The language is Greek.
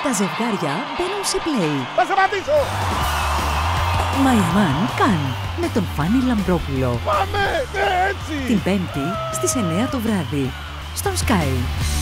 Τα ζευγάρια μπαίνουν σε play. Θα σταματήσω! My Man Can με τον Φάνη Λαμπρόπουλο. Πάμε! Ναι, έτσι! Την Πέμπτη στις 9 το βράδυ. Στον Sky.